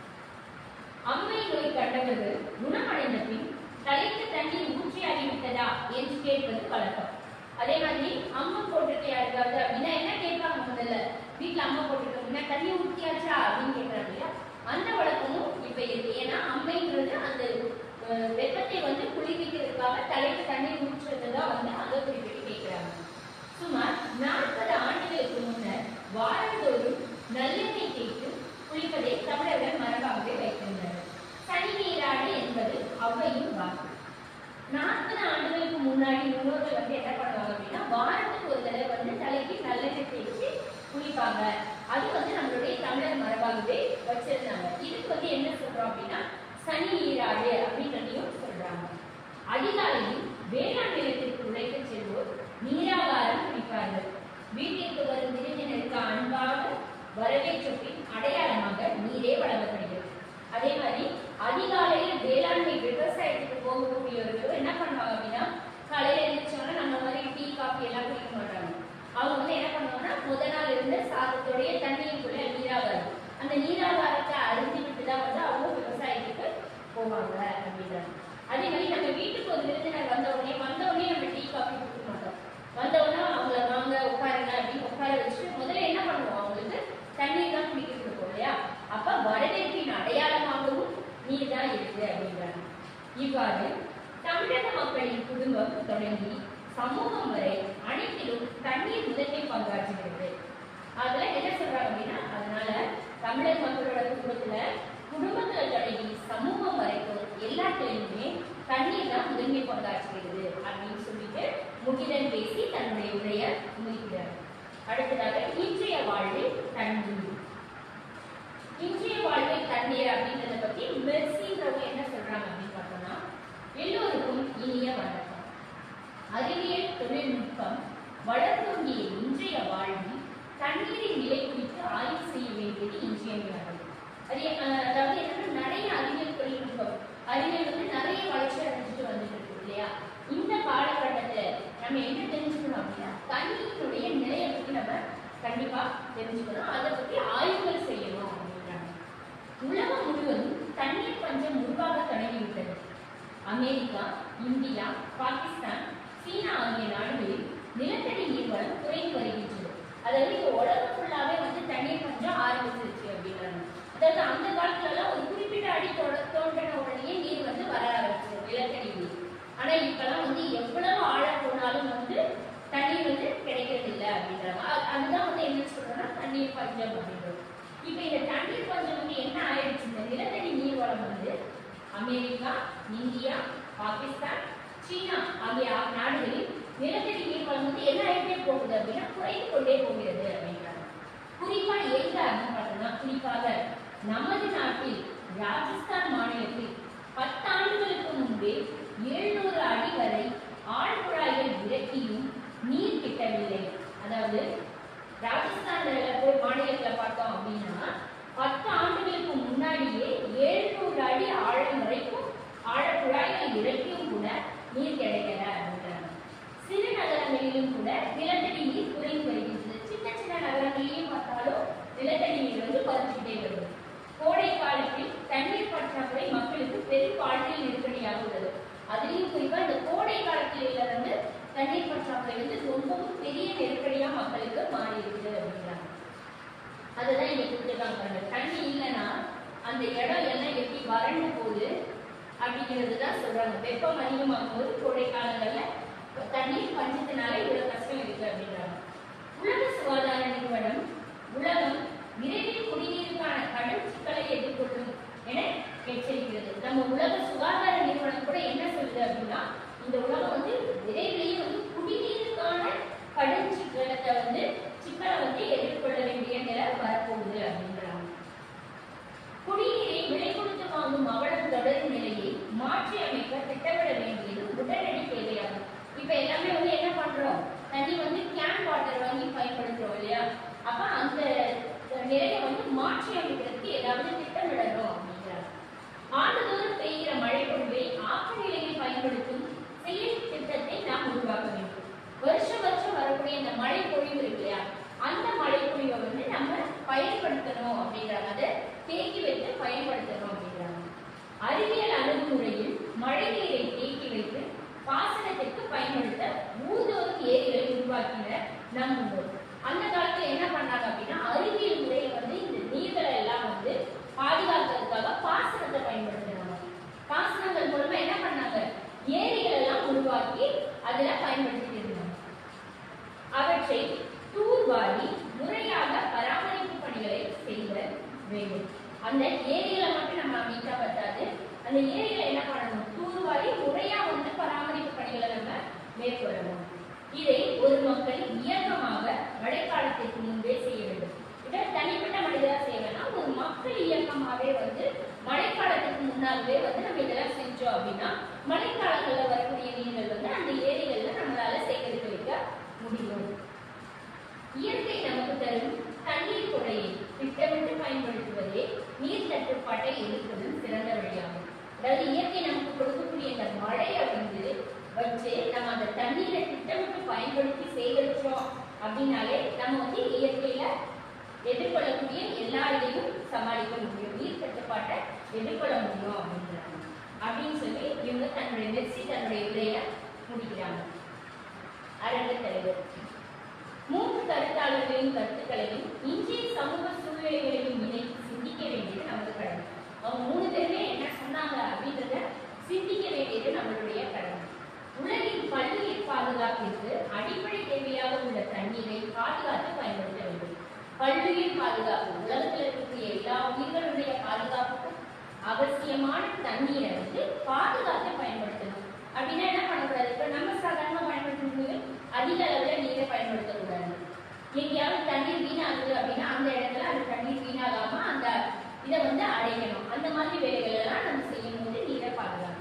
அம்மை நோய் கண்டவர்கள் குணமடைந்த பின் தலைக்கு தண்ணீர் ஊற்றி ஆகிவிட்டதா என்று கேட்பது வழக்கம். அதே மாதிரி அம்மா போட்டுட்டு யாருக்காவது அப்படின்னா என்ன கேட்பாங்க, முதல்ல வீட்டுல அம்மா போட்டுட்டோம்னா தண்ணி ஊற்றியாச்சா அப்படின்னு கேட்கறாங்க இல்லையா, அந்த வழக்கமும் இப்ப இருக்கு. ஏன்னா அம்மைங்கிறது அந்த வெப்பத்தை வந்து குளிர்விக்கிறதுக்காக தலைக்கு தண்ணீர் ஊற்றுறதுதான் வந்து அங்க குறிப்பிட்டு கேட்கிறாங்க. சுமார் நாற்பது ஆண்டுகளுக்கு முன்னர் வாரந்தோறும் நல்லெண்ணெய் தேய்த்து குளிப்பதை தமிழர்கள் மரபாகவே வைத்திருந்தனர். சனி நீராடு என்பது அவ்வையும் வாக்கு. நாற்பது ஆண்டுகளுக்கு முன்னாடி முன்னோர்கள் வந்து என்ன பண்ணுவாங்க அப்படின்னா, வாரத்துக்கு ஒரு தடவை வந்து தலைக்கு நல்லெண்ணெய் தேய்ச்சி குளிப்பாங்க. அது வந்து நம்மளுடைய தமிழர் மரபாகவே வச்சிருந்தாங்க. இதுக்கு வந்து என்ன சொல்றோம் அப்படின்னா சனி நீராடு அப்படின்றதையும் சொல்றாங்க. அதிகாலையில் வேளாண் நிலத்திற்கு உழைக்க செல்வோர் நீராகாரம் குடிப்பார்கள். வீட்டிற்கு வரும் விருந்தினருக்கு அன்பாக வரவேற்ற பின் அடையாளமாக நீரே வழங்கப்படுகிறது. அதே மாதிரி அதிகாலையில் வேளாண்மை விவசாயத்துக்கு போகக்கூடியவர்கள் என்ன பண்ணுவாங்க அப்படின்னா, காலையில எழுந்திரிச்சோம்னா நம்ம மாதிரி டீ காஃபி எல்லாம் குடிக்க மாட்டாங்க. அவங்க வந்து என்ன பண்ணுவாங்கன்னா, முத நாள் இருந்த சாதத்தோடைய தண்ணீருக்குள்ள நீராகாரம், அந்த நீராகாரத்தை அருந்தி விட்டுதான் வந்து அவங்க விவசாயத்துக்கு போவாங்க அப்படின்றாங்க. அதே மாதிரி நம்ம வீட்டுக்கு ஒரு விருந்தினர் வந்த உடனே வந்த உடனே நம்ம டீ காஃபி குடிக்க மாட்டோம். வந்த உடனே அவங்கள வாங்க உட்காருங்க அப்படின்னு உட்கார வச்சுட்டு முதல்ல என்ன பண்ணுவோம், அவங்களுக்கு தண்ணீர் தான் குடிக்க கொடுப்போம் இல்லையா. அப்ப வரவேற்பின் அடையாளமாகவும் நீர் தான் இருக்கு அப்படின்றாங்க. இவ்வாறு தமிழக மக்களின் குடும்பம் தொடங்கி சமூகம் வரை அனைத்திலும் தண்ணீர் முதன்மை பங்காற்றுகிறது. அதுல என்ன சொல்றாங்க அப்படின்னா, அதனால தமிழக மக்களோட குடும்பத்துல குடும்பத்துல தொடங்கி சமூகம் வரைக்கும் எல்லாத்திலையுமே தண்ணீர் தான் முதன்மை பங்காற்றுகிறது அப்படின்னு சொல்லிட்டு முகிலன் பேசி தன்னுடைய உரைய முடிக்கிறார். அடுத்ததாக இன்றைய வாழ்வில் தண்ணீர். இன்றைய வாழ்வில் தண்ணீர் அப்படின்றத பத்தி மெர்சின்றவங்க என்ன சொல்றாங்க அப்படின்னு பார்த்தோம்னா, எல்லோருக்கும் இனிய வணக்கம். அறிவியல் தொழில்நுட்பம் வளர்ந்தோங்கிய இன்றைய வாழ்வில் தண்ணீரின் நிலை குறித்து ஆய்வு செய்ய வேண்டியது இன்றியமையாதது. அது அதாவது என்னன்னா, நிறைய அறிவியல் தொழில்நுட்பம் அறிவியல் வந்து நிறைய வளர்ச்சி அடைஞ்சிட்டு வந்துட்டு இருக்கு இல்லையா. இந்த காலகட்டத்துல நம்ம என்ன தெரிஞ்சுக்கணும் அப்படின்னா, தண்ணீருடைய நிலையை பத்தி நம்ம கண்டிப்பா தெரிஞ்சுக்கணும், அதை பத்தி ஆய்வுகள் செய்யணும் அப்படின்றாங்க. உலகம் முழுவதும் தண்ணீர் பஞ்சம் உருவாக தொடங்கிவிட்டது. அமெரிக்கா, இந்தியா, பாகிஸ்தான், சீனா ஆகிய நாடுகளில் நிலத்தடி நீர்வளம் குறைந்து வருகின்றது. அதாவது இப்போ உலகம் ஃபுல்லாவே வந்து தண்ணீர் பஞ்சம் ஆரம்பிச்சிருச்சு அப்படின்றாங்க. அதாவது அந்த காலத்துல எல்லாம் ஒரு குறிப்பிட்ட அடி தோன்றின உடனே நீர் வந்து வர ஆரம்பிச்சது, நிலத்தடி நீர். ஆனா இப்பெல்லாம் வந்து எவ்வளவு ஆழம் போனாலும் வந்து தண்ணீர் வந்து கிடைக்கிறது இல்லை அப்படின்றாங்க. அதுதான் வந்து என்ன சொல்றோம்னா தண்ணீர் பஞ்சம் அப்படின்றது. இப்ப இந்த தண்ணீர் பஞ்சம் வந்து என்ன ஆயிடுச்சு, இந்த நிலத்தடி நீர் வளம் வந்து அமெரிக்கா, இந்தியா, பாகிஸ்தான், சீனா ஆகிய நாடுகளில் நிலத்தடி நீர் வளம் வந்து என்ன ஆயிட்டே போகுது அப்படின்னா குறைந்து கொண்டே போகிறது அப்படின்றாங்க. குறிப்பா எங்க அப்படின்னு பார்த்தோம்னா, குறிப்பாக நமது நாட்டில் ராஜஸ்தான் மாநிலத்தில் பத்தாண்டுகளுக்கு முன்பே எழுநூறு அடி வரை ஆழ்குழாய்கள் இறக்கியும் நீர் கிட்டவில்லை. அதாவது ராஜஸ்தான்ல போய் மாநிலத்துல பார்த்தோம் அப்படின்னா பத்து ஆண்டுகளுக்கு முன்னாடியே எழுநூறு அடி ஆழம் வரைக்கும் ஆழ கூட நீர் கிடைக்கல அப்படின்றாங்க. சிறு நகரங்களிலும் கூட நிலத்தடி நீர் குறைந்து வருகின்றது. சின்ன சின்ன நகரங்களிலையும் பார்த்தாலும் நிலத்தடி நீர் வந்து குறைஞ்சிட்டே வருது. கோடை காலத்தில் தண்ணீர் பற்றாக்குறை மக்களுக்கு பெரும் வாழ்க்கை நெருக்கடியாக உள்ளது. அதுலயும் குறிப்பா இந்த கோடை காலத்தில வந்து தண்ணீர் பற்றாக்குறை வந்து ரொம்பவும் பெரிய நெருக்கடியா மக்களுக்கு மாறி இருக்குது அப்படின்றாங்க. அதுதான் இங்க கொடுத்துருக்காங்க. தண்ணி இல்லைன்னா அந்த இடம் எல்லாம் எப்படி வறண்டு போகுது அப்படிங்கிறது தான் சொல்றாங்க. வெப்பம் அதிகமாகும் போது கோடை காலங்கள்ல தண்ணீர் பஞ்சத்தினால இவ்வளவு கஷ்டம் இருக்கு அப்படின்றாங்க. உலக சுகாதார நிறுவனம் உலகம் விரைவில் குடிநீருக்கான கடும் சிக்கலை எதிர்கொள்ளும் என எச்சரிக்கிறது. நம்ம உலக சுகாதார நிறுவனம் கூட என்ன சொல்லுது அப்படின்னா, இந்த உலகம் வந்து விரைவிலேயே வந்து குடிநீருக்கான கடும் சிக்கலத்தை வந்து சிக்கலை வந்து எதிர்கொள்ள வேண்டிய நிலை வரப்போகுது அப்படின்றாங்க. குடிநீரை விலை கொடுத்து வாங்கும் அவலம் தொடரும் நிலையை மாற்றி அமைக்க திட்டமிட வேண்டியது உடனடி தேவையாகும். இப்ப எல்லாமே வந்து என்ன பண்றோம், தண்ணி வந்து கேன் வாட்டர் வாங்கி பயன்படுத்துறோம் இல்லையா? அப்ப அந்த நிலையை வந்து மாற்றி அமைக்கிறதுக்கு ஏதாவது திட்டமிடணும் அப்படிங்கிறாங்க. ஆண்டுதோறும் பெய்கிற மழை பொழிவை ஆக்க நிலையில் பயன்படுத்தும் செயல் திட்டத்தை நாம் உருவாக்க வேண்டும். வருஷம் வருஷம் வரக்கூடிய இந்த மழை பொழிவு இருக்கு இல்லையா, அந்த மழை பொழிவை வந்து நம்ம பயன்படுத்தணும் அப்படிங்கிறாங்க. அதை தேக்கி வைத்து பயன்படுத்தணும் அப்படிங்கிறாங்க. அறிவியல் அணுகுமுறையில் மழை நீரை தேக்கி வைத்து பாசனத்திற்கு பயன்படுத்த ஊர்தோறும் ஏரிகளை உருவாக்கின நம் முன்னோர். அந்த காலத்துல என்ன பண்ணாங்க அப்படின்னா, அறிவியல் முறையை வந்து இந்த நீர்களை எல்லாம் வந்து பாதுகாக்கிறதுக்காக பாசனத்தை பயன்படுத்தினாங்க. பாசனங்கள் மூலமா என்ன பண்ணாங்க, ஏரிகள் எல்லாம் உருவாக்கி அதுல பயன்படுத்திட்டு இருந்தாங்க. அவற்றை தூர்வாரி முறையாக பராமரிப்பு பணிகளை செய்ய வேண்டும். அந்த ஏரிகளை மட்டும் நம்ம அமைச்சா பத்தாது, அந்த ஏரிகளை என்ன பண்ணணும், தூர்வாரி முறையா வந்து பராமரிப்பு பணிகளை நம்ம மேற்கொள்ளணும். இதை ஒரு மக்கள் இயக்கமாக மழைக்காலத்திற்கு முன்பே செய்ய வேண்டும். இதை தனிப்பட்ட மனிதரா செய்யணும்னா ஒரு மக்கள் இயக்கமாவே வந்து மழைக்காலத்துக்கு முன்னாலே வந்து நம்ம இதெல்லாம் செஞ்சோம் அப்படின்னா மழைக்காலங்கள்ல வரக்கூடிய நீர்கள் வந்து அந்த ஏரிகள்ல நம்மளால சேகரித்து வைக்க முடியும். இயற்கை நமக்கு தரும் தண்ணீர் கொடையை திட்டமிட்டு பயன்படுத்துவதே நீர் தட்டுப்பாட்டை எதிர்ப்பதும் சிறந்த வழியாகும். அதாவது இயற்கை நமக்கு கொடுக்கக்கூடிய இந்த மழையை வந்து வச்சு நம்ம அந்த தண்ணீரை திட்டமிட்டு பயன்படுத்தி சேகரிச்சோம் அப்படின்னாலே நம்ம வந்து இயற்கையில எதிர்கொள்ளக்கூடிய எல்லா இதையும் சமாளிக்க முடியும், நீர் தட்டுப்பாட்டை எதிர்கொள்ள முடியும் அப்படின்றாங்க. அப்படின்னு சொல்லி இவங்க தன்னுடைய மெர்சி தன்னுடைய உரையை முடிக்கிறாங்க. அரங்க தலைவர் மூன்று கருத்தாளர்களின் கருத்துக்களையும் இன்றைய சமூக சூழ்நிலைகளையும் இணைத்து சிந்திக்க வேண்டியது நமது கடமை. அவங்க மூணு பேருமே என்ன சொன்னாங்க அப்படின்றத சிந்திக்க வேண்டியது நம்மளுடைய கடமை. உலகின் பல்லுயிர் பாதுகாப்பிற்கு அடிப்படை தேவையாக உள்ள தண்ணீரை பாதுகாத்து பயன்படுத்த வேண்டும். பல்லுயிர் பாதுகாப்பு, உலகத்தில் இருக்கக்கூடிய எல்லா உயிர்களுடைய பாதுகாப்புக்கும் அவசியமான தண்ணீரை வந்து பாதுகாத்து பயன்படுத்தணும். அப்படின்னா என்ன பண்ணக்கூடாது, இப்ப நம்ம சாதாரணமா பயன்படுத்தும் போது அதிக அளவுல நீரை பயன்படுத்தக்கூடாது. எங்கேயாவது தண்ணீர் வீணாகுது அப்படின்னா அந்த இடத்துல அந்த தண்ணீர் வீணாகாம அந்த இதை வந்து அடைக்கணும். அந்த மாதிரி வேலைகள் எல்லாம் நம்ம செய்யும் போது நீரை பாதுகாக்கலாம்.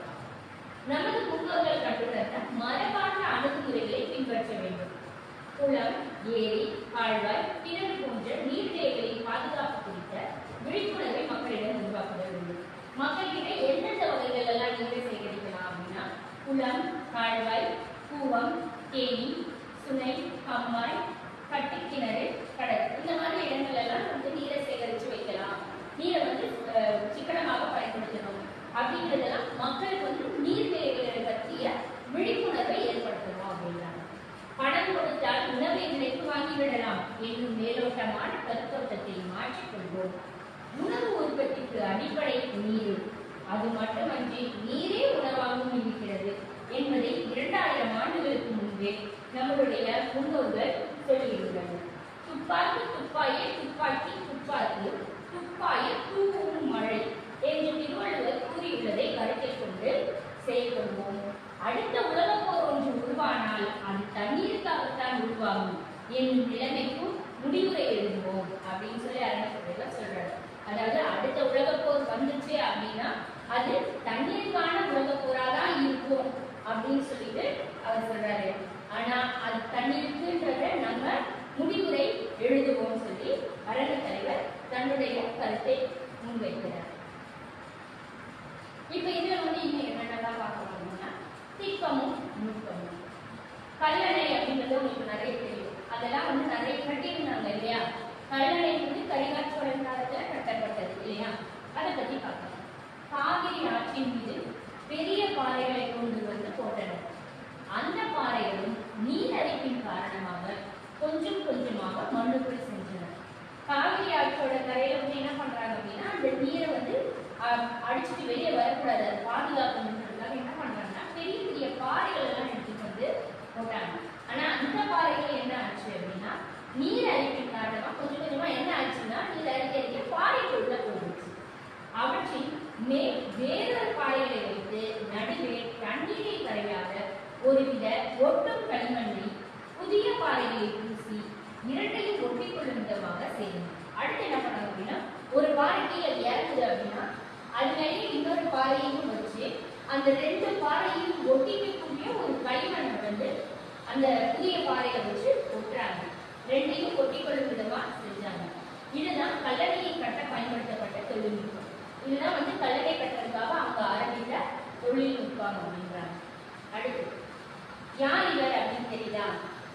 நமது முன்னோர்கள் கண்டுணர்ந்த மரபார்ந்த அணுகுமுறைகளை பின்பற்ற வேண்டும். குளம், ஏரி, கால்வாய், கிணறு போன்ற நீர்நிலைகளின் பாதுகாப்பு குறித்த விழிப்புணர்வை மக்களிடம் உருவாக்க வேண்டும். மக்கள்கிட்ட எந்தெந்த வகைகள் எல்லாம் நீரை சேகரிக்கலாம் அப்படின்னா, குளம், கால்வாய், கூவம், தேனி, சுனை, கம்மாய், கட்டிக்கிணறு, கடல், இந்த மாதிரி இடங்கள் எல்லாம் வந்து நீரை சேகரித்து வைக்கலாம். நீரை வந்து சிக்கனமாக பயன்படுத்தணும் அப்படிங்கிறதெல்லாம் மக்களுக்கு வந்து நீர்நிலைகளை பற்றிய விழிப்புணர்வை ஏற்படுத்தணும் அப்படின்றாங்க. பணம் கொடுத்தால் உணவை நினைத்து வாங்கிவிடலாம் என்னும் மேலோட்டமான கருத்தோட்டத்தை மாற்றிக்கொள்வோம். உணவு உற்பத்திக்கு அடிப்படை நீர், அது மட்டுமன்றி நீரே உணவாகவும் இருக்கிறது என்பதை இரண்டாயிரம் ஆண்டுகளுக்கு முன்பே நம்மளுடைய முன்னோர்கள் சொல்லியுள்ளனர். துப்பாக்கி துப்பாயே துப்பாக்கி துப்பாக்கி துப்பாய தூவும் மழை என்று திருவள்ளுவர் கூறியுள்ளதை கருத்தில் கொண்டு செயல்படுவோம். அடுத்த உலகப் போர் ஒன்று உருவானால் அது தண்ணீருக்காகத்தான் உருவாகும் என்னும் நிலைமைக்கும் முடிவுரை எழுதுவோம் அப்படின்னு சொல்லி அரங்கத்தலைவர் சொல்றாரு. அதாவது அடுத்த உலகப் போர் வந்துச்சு அப்படின்னா அது தண்ணீருக்கான உலகப் போராதான் இருக்கும் அப்படின்னு சொல்லிட்டு அவர் சொல்றாரு. ஆனா அது தண்ணீருக்குன்றத நம்ம முடிவுரை எழுதுவோம் சொல்லி அரங்கத்தலைவர் தன்னுடைய கருத்தை முன்வைக்கிறார். இப்ப இதுல வந்து இன்னும் என்னென்னலாம் பார்க்கணும்னா, ஒருவித ஒட்டும் களிமண்ணை புதிய பாறைகளை பூசி இரண்டையும் ஒட்டிக்கொள்ளும் விதமாக செய்யணும். அடுத்து என்ன பண்ணணும் அப்படின்னா, ஒரு பாறைக்கு அது இறங்குது அப்படின்னா அது மேலே இன்னொரு பாறையையும் வச்சு அந்த ரெண்டு பாறையையும் ஒட்டிக்கக்கூடிய ஒரு களிமண்ணை வந்து அந்த புதிய பாறையை வச்சு ஒட்டுறாங்க. ரெண்டையும் ஒட்டிக்கொள்ளும் விதமா செஞ்சாங்க. இதுதான் கல்லணையை கட்ட பயன்படுத்தப்பட்ட தொழில்நுட்பம். இதுதான் வந்து கல்லணை கட்டுறதுக்காக அவங்க ஆரம்பித்த தொழில்நுட்பம் அப்படின்றாங்க. அடுத்து யார் இவர் அப்படின்னு தெரியுதா?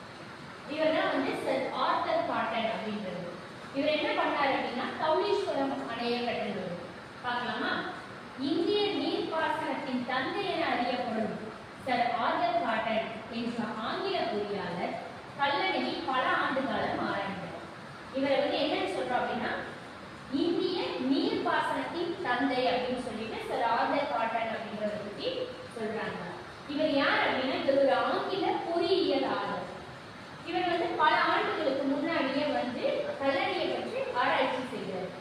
இவர் தான் வந்து சர் ஆர்தர் காட்டன் அப்படின்றது. இவர் என்ன பண்ணாரு அப்படின்னா கௌலீஸ்வரம் அணையை கட்டினவர். பார்க்கலாமா? இந்திய நீர்ப்பாசனத்தின் தந்தை என அறியப்படும் சர் ஆர்தர் காட்டன் என்ற ஆங்கில பொறியாளர் கல்லணையை பல ஆண்டு காலம் ஆராய்ந்தார். இவரை வந்து என்னன்னு சொல்றோம் அப்படின்னா இந்திய நீர்ப்பாசனத்தின் தந்தை அப்படின்னு சொல்லிட்டு சர் ஆர்தர் காட்டன் அப்படின்றத பத்தி சொல்றாங்க. இவர் யார் அப்படின்னா இவர் ஒரு ஆங்கில பொறியியலாளர். இவர் வந்து பல ஆண்டுகளுக்கு முன்னாடியே வந்து கல்லணையை பற்றி ஆராய்ச்சி செய்தார்.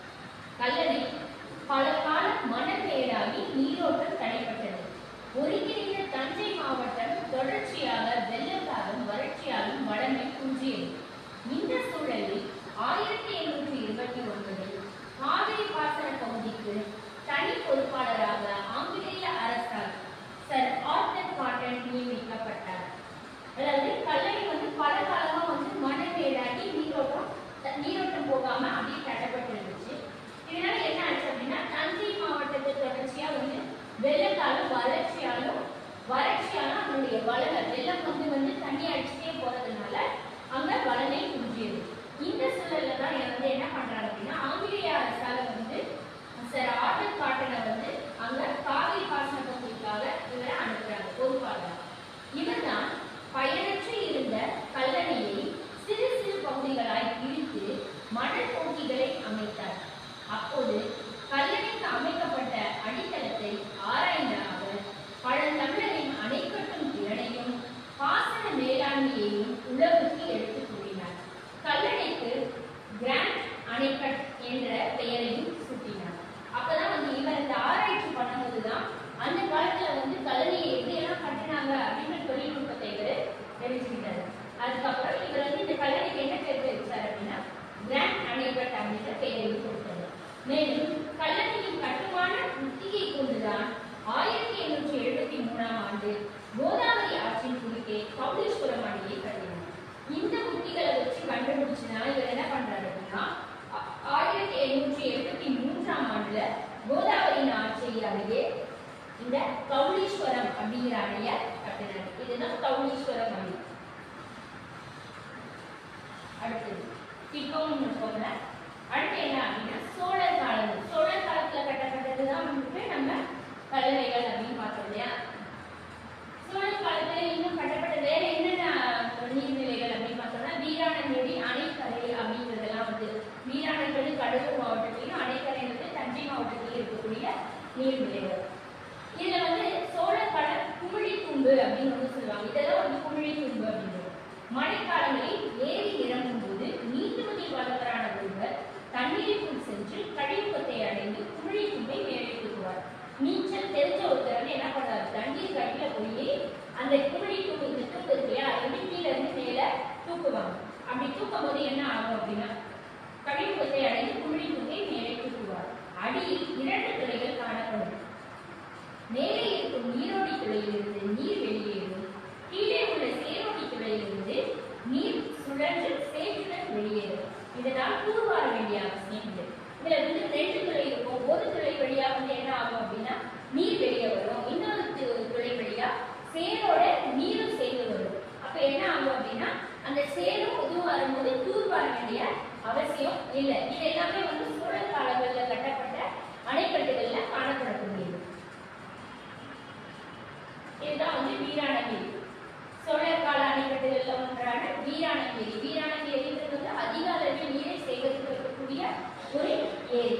கல்லணை பல காலம் மணமேடாகி நீரோட்டம் தடைப்பட்டது. ஒருங்கிணைந்த தஞ்சை மாவட்டம் தொடர்ச்சியாக வெள்ளத்தாலும் வறட்சியாலும் வளமை குன்றியது. இந்த சூழலில் ஆயிரத்தி எண்ணூற்றி இருபத்தி ஒன்பதில் காவிரி பாசன பகுதிக்கு தனி பொறுப்பாளராக ஆங்கிலேய அரசால் சர் ஆர்தர் காட்டன் நியமிக்கப்பட்டார். அதாவது கல்லணை வந்து பல காலமா வந்து மணமேடாகி நீரோட்டம் நீரோட்டம் போகாம அப்படியே தடைப்பட்டு இருந்துச்சு. இதனால என்ன ஆச்சு அப்படின்னா தஞ்சை மாவட்டத்தை தொடர்ச்சியா வந்து வெள்ளத்தாலும் வறட்சியாலும் வறட்சியாலும் அதனுடைய வளங்க வெள்ளம் வந்து வந்து தண்ணி அடிச்சுட்டே போறதுனால அங்க வளனை குன்றியது. இந்த சூழல்ல தான் வந்து என்ன பண்றாங்க அப்படின்னா ஆங்கிலேய அரசால வந்து சர் ஆர்தர் காட்டனை வந்து அங்க காவிரி பாசன பகுதிக்காக இவரை அனுப்புறாங்க பொறுப்பாளர். இவர் தான் பயனற்று இருந்த கல்லணையை சிறு சிறு பகுதிகளாய் பிரித்து மணல் போக்கிகளை அமைத்தார். அப்போது கல்லணைக்கு அமைக்கப்பட்ட அடித்தளத்தை ஆராய்ந்த அவர் பழந்தமிழரின் அணை கட்டும் திறனையும் பாசன மேலாண்மையையும் உலகுக்கு எடுத்துக் கூறினார். கல்லணைக்கு கிராண்ட் அணைக்கட் என்ற பெயரையும் சூட்டினார். அப்பதான் வந்து இவர் இந்த ஆராய்ச்சி பண்ணும்போதுதான் அந்த காலத்துல வந்து கல்லணையை எப்படியெல்லாம் கட்டினாங்க அப்படின்ற தொழில்நுட்பத்தை இவர் தெரிஞ்சுக்கிட்டாரு. அதுக்கப்புறம் இவர் வந்து இந்த கல்லணைக்கு என்ன பேர் வச்சார் அப்படின்னா கிராண்ட் அணைக்கட் அப்படின்ற பெயரையும் கொடுத்தார். மேலும் கல்லணையின் கட்டுமான உத்தியை கொண்டுதான் ஆயிரத்தி எண்ணூற்றி எழுபத்தி மூணாம் ஆண்டு கோதாவரி ஆற்றின் குறுக்கே கௌலீஸ்வரம் அணையை கட்டினார். இந்த உத்திகளை வச்சு கண்டுபிடிச்சுதான் இவர் என்ன பண்றாரு அப்படின்னா ஆயிரத்தி எண்ணூற்றி எழுபத்தி மூன்றாம் ஆண்டுல கோதாவரி ஆற்றை அருகே இந்த கௌலீஸ்வரம் அப்படிங்கிற அணைய கட்டினார். இதுதான் கௌலீஸ்வரம் அணை. அடுத்தது திக்கோன்னு போகல. அடுத்து என்ன அப்படின்னா சோழர் காலம். சோழர் காலத்துல கட்டப்பட்டதுதான் வந்துட்டு நம்ம கல்லணைகள் அப்படின்னு பார்த்தோம் இல்லையா? சோழர் காலத்துல இன்னும் கட்டப்பட்ட வேற என்னென்ன நீர்நிலைகள் அப்படின்னு பார்த்தோம்னா வீராணங்கேடி அணைக்கரை அப்படிங்கிறதெல்லாம் வந்து வீராணங்கேடி கடலூர் மாவட்டத்திலையும் அணைக்கரைங்கிறது தஞ்சை மாவட்டத்திலையும் இருக்கக்கூடிய நீர்நிலைகள். இதுல வந்து சோழர் கால குமிழி தூம்பு அப்படின்னு வந்து சொல்லுவாங்க. இதெல்லாம் வந்து குமிழி தூம்பு அப்படிங்கிறது. மழைக்காலங்களில் ஏரி நிரம்பும் போது நீதிபதி வளவரான ஒருவர் தண்ணீருக்குள் சென்று கழிவுப்பத்தை அடைந்து குமிழி தூம்பை மேலே தூக்குவார். நீச்சல் தெரிஞ்ச ஒருத்தர் என்ன பண்றாரு, தண்ணீர் கட்டில போய் அந்த குமிழி தூக்கு இந்த தூக்கு இருக்கு இல்லையா, அது கீழே இருந்து மேல தூக்குவாங்க. அப்படி தூக்கும் போது என்ன ஆகும் அப்படின்னா கழிவுப்பத்தை அடைந்து குமிழி தூக்கை மேலே தூக்குவார். அடியில் இரண்டு துளைகள் காணப்படும். மேலே இருக்கும் நீரோடி துளையிலிருந்து நீர் வெளியேறும். கீழே உள்ள சேரோடி துளையிலிருந்து நீர் சுழன்று சேற்றுடன் வெளியேறும். இதனால் தூர்வார வேண்டிய அவசியம் இல்லை. இதுல வந்து ரெண்டு துளை இருக்கும். ஒரு துளை வழியா வந்து என்ன ஆகும் அப்படின்னா நீர் வெளியே வரும். இன்னொரு துளை வழியா சேரோட நீரும் சேர்ந்து வரும். அப்ப என்ன ஆகும் அப்படின்னா அந்த சேரும் இதுவும் வரும்போது தூர்வார வேண்டிய அவசியம் இல்லை. இது எல்லாமே வந்து சோழர் காலங்களில் கட்டப்பட்ட அணைக்கட்டுகள்ல காணப்படக்கூடியது. இதுதான் வந்து வீராணங்கேரி. சோழர் கால அணைக்கட்டுகள்ல ஒன்றான வீராணங்கேரி. வீராணங்கேரின்றது வந்து அதிக அளவில் நீரை சேகரித்து வைக்கக்கூடிய ஒரு ஏரி.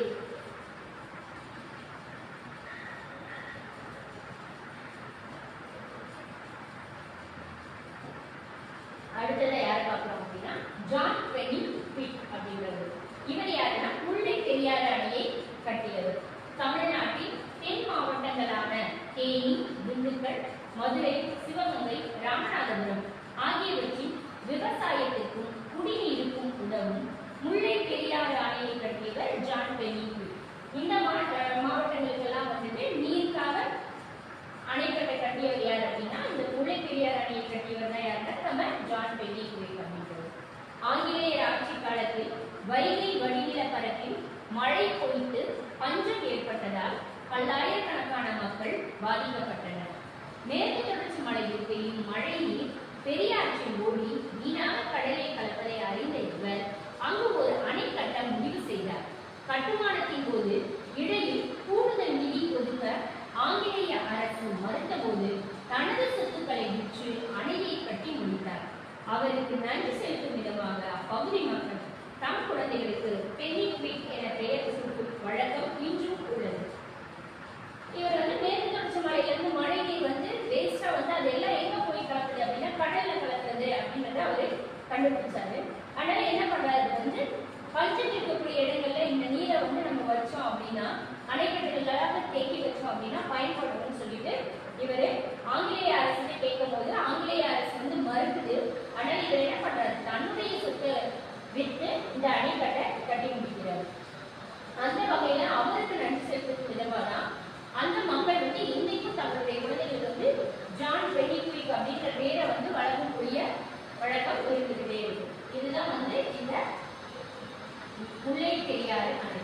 அடுத்தது யார் பார்க்கலாம் அப்படின்னா ஜான் பெனி பிட் அப்படிங்கிறது. இவர் யாருன்னா முல்லை பெரியாறு அணையை கட்டியவர். தமிழ்நாட்டின் தென் மாவட்டங்களான தேனி, திண்டுக்கல், திண்டுக்கல், மதுரை, சிவகங்கை, ராமநாதபுரம் ஆகியவற்றின் விவசாயத்திற்கும் குடிநீருக்கும் உதவும் முல்லை பெரியாறு அணையை கட்டியவர் ஜான் பெனிக்விக். இந்த மாவட்டங்களுக்கெல்லாம் வந்துட்டு நீருக்காக அணைக்கட்டை கட்டியவர் யார் அப்படின்னா இந்த முல்லை பெரியாறு அணையை கட்டியவர் தான் யாருன்னா நம்ம ஜான் பெனிக்விக் அப்படின்றது. ஆங்கிலேயர் ஆட்சி காலத்தில் வைகை வடிநில பரப்பில் மழை பொய்த்து பஞ்சம் ஏற்பட்டதால் பல்லாயிரக்கணக்கான மக்கள் பாதிக்கப்பட்டனர். மேற்கு தொடர்ச்சி மலையில் பெய்யும் மழை நீர் பெரியாற்றில் ஓடி வீணாக கடலை கலப்பதை அறிந்த இவர் அங்கு ஒரு அணை கட்ட முடிவு செய்தார். கட்டுமானத்தின் போது இடையில் கூடுதல் நிதி ஒதுக்க ஆங்கிலேய அரசு மறுத்தபோது தனது சொத்துக்களை விற்று அணையை கட்டி முடித்தார். அவருக்கு நன்றி செலுத்தும் விதமாக அப்பகுதி மக்கள் தம் குழந்தைகளுக்கு பெனிக்விக் என பெயர் சூட்டும் வழக்கம் இன்றும் உள்ளது. இவர் வந்து மேற்கு தொடர்ச்சி மலையிலிருந்து மழை நீர் வந்து வேஸ்டா வந்து அதெல்லாம் எங்க போய் கலக்குது அப்படின்னா கடல்ல கலக்குது அப்படின்றத அவரு கண்டுபிடிச்சாரு. அதனால என்ன பண்றாரு வந்து பஞ்சம் இருக்கக்கூடிய இடங்கள்ல இந்த நீரை வந்து நம்ம வச்சோம் அப்படின்னா அணைக்கட்டுகளாக தேக்கி வச்சோம் அப்படின்னா பயன்படும்னு சொல்லிட்டு இவரு ஆங்கிலேய அரசு கேட்கும் போது ஆங்கிலேய அரசு வந்து மறுக்குது. ஆனால் இவர் என்ன பண்றாரு தன்னுடைய சொத்தை விற்று இந்த அணைக்கட்டை கட்டி முடிக்கிறார். அந்த வகையில அவருக்கு நன்றி செலுத்தும் விதமாக தான் அந்த மக்கள் வந்து இன்னைக்கும் தங்களுடைய குழந்தைகளுக்கு வந்து ஜான் பெனிக்விக் அப்படின்ற பேரை வந்து வழங்கக்கூடிய வழக்கம் இருந்துகிட்டே இருக்கு. இதுதான் வந்து இந்த முல்லை பெரியாறு அணை.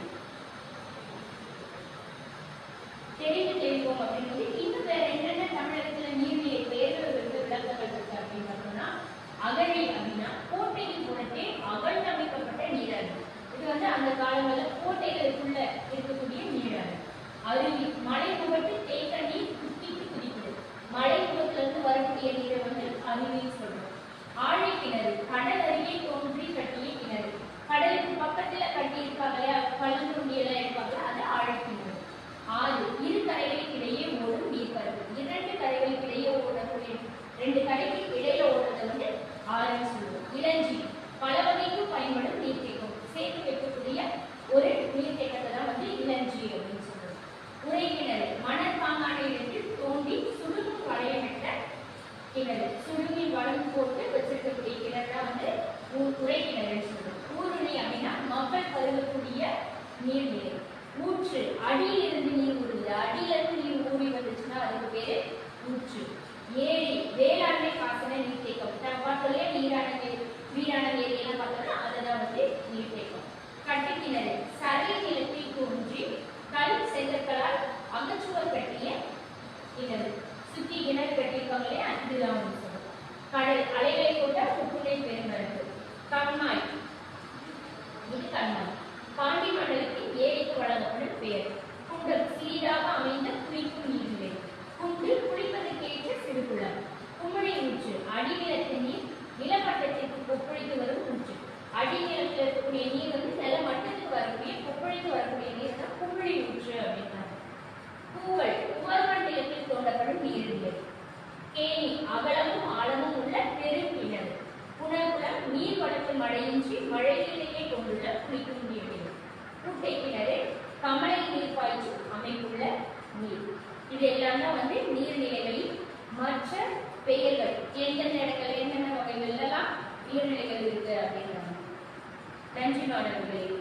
தெரிந்து தெரிவோம் அப்படின்னு இன்னும் வேற என்னென்ன தமிழகத்துல நீர்நிலை பெயர்கள் வந்து விளக்கங்கள் இருக்கு அப்படின்னு பார்த்தோம்னா அகழி அப்படின்னா கோட்டையின் புறத்தே அகழ்ந்தமைக்கப்பட்ட நீராறு. இது வந்து அந்த காலங்களில் கோட்டைகளுக்குள்ள இருக்கக்கூடிய நீராறு. அருவி மலை முகட்டு தேக்க நீர் குத்திட்டு குதிக்குது. மலை முகத்துல இருந்து வரக்கூடிய நீரை வந்து அருவின்னு சொல்றோம். ஆழி கிணறு கடல் அருகே தோன்றி கட்டிய கிணறு. கடலுக்கு பக்கத்துல கட்டி இருப்பாங்க இல்லையா பள்ளங்குண்டி எல்லாம் இருப்பாங்க அது ஆழி கிணறு. ஆறு இரு கரைகளுக்கு இடையே ஓடும் நீர்ப்பரப்பு. இரண்டு கரைகளுக்கு இடையே ஓடக்கூடிய ரெண்டு கரைக்கு இடையே ஓடுறத வந்து ஆறுன்னு சொல்லுவோம். இளஞ்சி பல வகைக்கும் பயன்படும் நீர்த்தேக்கம். சேர்த்து வைக்கக்கூடிய ஒரு நீர்த்தேக்கத்தை தான் வந்து இளஞ்சி அப்படின்னு சொல்லுவோம். உரை கிணறு மணற்பாங்கான இடத்தில் தோண்டி சுடுகும் வளையமிட்ட கிணறு. சுடுமில் வளம் போட்டு வச்சிருக்கக்கூடிய கிணறு தான் வந்து உரை கிணறுன்னு சொல்லுவோம். ஊருணி அப்படின்னா மக்கள் பருகக்கூடிய நீர்நிலை. ஊற்று அடியில் இருந்து நீர் ஊறுது. அடியில இருந்து நீர் ஊறி வந்துச்சுன்னா அதுக்கு பேரு ஊற்று. ஏரி வேளாண்மை பாசன நீர்த்தேக்கம். பார்த்தோம்ல நீரான வீரான ஏரி எல்லாம் பார்த்தோம்னா அதுதான் வந்து நீர்த்தேக்கம். கட்டுக்கிணறு சரை நிலத்தில் தோன்றி கல் செங்கற்களால் அகச்சுவர் கட்டிய கிணறு. சுத்தி கிணறு கட்டியிருக்காங்க இல்லையா இதுதான் வந்து சொல்லுவோம். கடல் அலைகளை கொண்ட புற்றுநை பெருமரப்பு. கண்மாய் இது கண்மாய் பாண்டி மண்டலத்தின் ஏரிக்கு வழங்கப்படும் பெயர். குண்டல் சிறிதாக அமைந்த குளிக்கும் நீர்நிலை. குண்டு குளிப்பதற்கேற்ற சிறுகுளம். குமிழி ஊற்று அடிநிலத்து நீர் நிலமட்டத்திற்கு கொப்பளித்து வரும் ஊற்று. அடிநிலத்தில் இருக்கக்கூடிய நீர் வந்து நில மட்டத்துக்கு வரக்கூடிய கொப்பளித்து வரக்கூடிய நீர் தான் குமிழி ஊற்று அப்படின்னாங்க. பூவல் உவர்மண்டலத்தில் தோண்டப்படும் நீர்நிலை. கேணி அகலமும் ஆழமும் உள்ள பெருங்கிணறு. புனகுளம் நீர் வளர்ப்பு மழையின்றி மழையிலேயே கொண்டுள்ள குளிக்கும் நீர். குட்டை கிணறு கமலை நீர் பாய்ச்சும் அமைப்புள்ள நீர். இது எல்லாம் தான் வந்து நீர்நிலைகளில் மற்ற பெயர்கள் எந்தெந்த இடங்கள் என்னென்ன வகைகள் எல்லாம் நீர்நிலைகள் இருக்கு அப்படின்றாங்க. நன்றி மாணவர்களே.